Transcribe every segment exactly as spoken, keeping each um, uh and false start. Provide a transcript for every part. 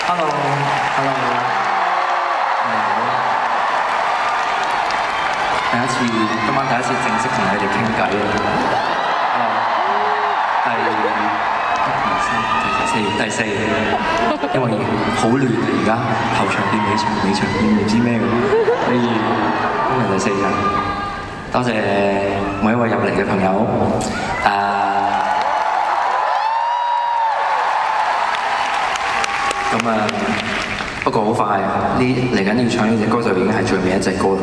Hello，Hello， 你好。第一次，今晚第一次正式同你哋傾偈啊！第一、二、三、第四、第四，因為好亂啊！而家頭場變尾場，尾場變唔知咩咁，所以今日第四場。多謝每一位入嚟嘅朋友，誒、uh, 咁啊，不過好快，呢嚟緊要唱呢隻歌就已經係最尾一隻歌啦。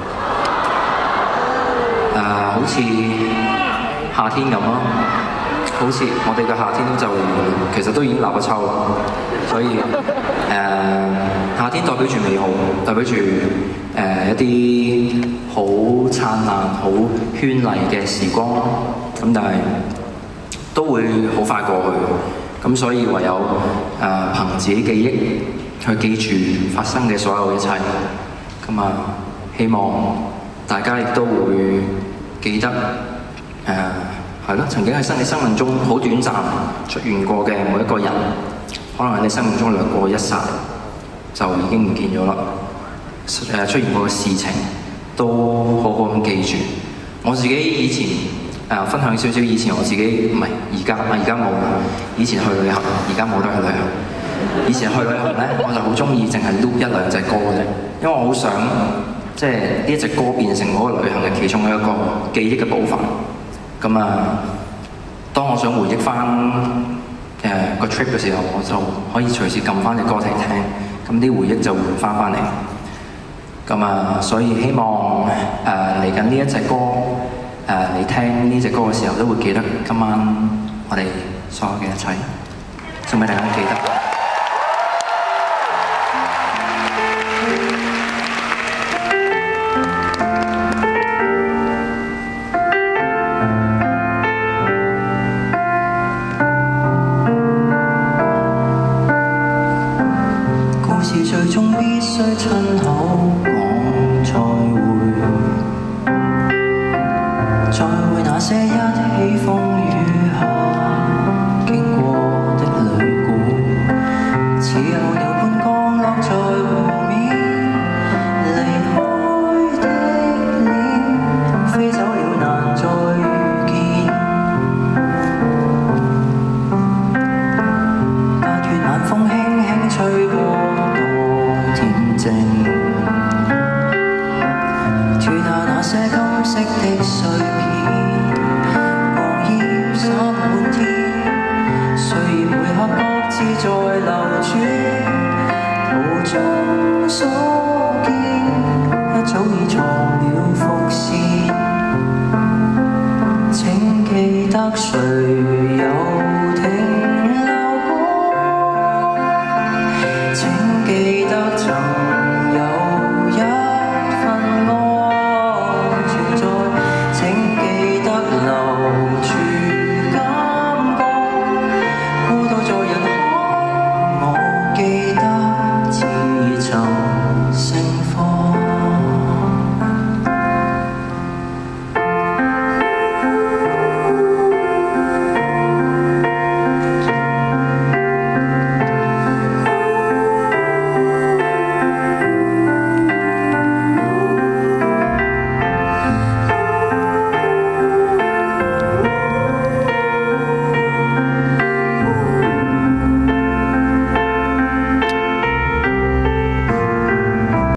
誒、uh, 好似夏天咁咯，好似我哋嘅夏天就其實都已經立咗秋，所以誒、uh, 夏天代表住美好，代表住誒、uh, 一啲好燦爛、好絢麗嘅時光，咁但係都會好快過去。咁所以唯有誒、呃、憑自己記憶去記住發生嘅所有一切。咁啊，希望大家亦都會記得誒係咯，曾經喺你生命中好短暫出現過嘅每一個人，可能喺你生命中掠過一剎就已經唔見咗啦。誒出現過嘅事情都好好咁記住。我自己以前誒、呃、分享少少以前我自己唔係而家啊，而家冇啦。以前去旅行，而家冇得去旅行。以前去旅行咧，我就好中意淨係 loop 一兩隻歌嘅啫，因為我好想即係呢一隻歌變成我個旅行嘅其中一個記憶嘅部分。咁啊，當我想回憶翻誒個 trip 嘅時候，我就可以隨時撳翻隻歌嚟聽，咁啲回憶就會翻翻嚟。咁啊，所以希望誒嚟緊呢一隻歌，誒、呃、你聽呢隻歌嘅時候都會記得今晚我哋所有嘅一切，送俾大家記得。故事最終必須親口再會，再會那些一起風雨下經過的旅館，似有鳥般降落在湖面，離開的臉飛走了難再遇見。八月晚風輕輕吹過，多恬靜。脫下那些金色的碎片，黃葉灑滿天，歲月每刻各自在流轉，途中所見一早已藏了伏線，請記得誰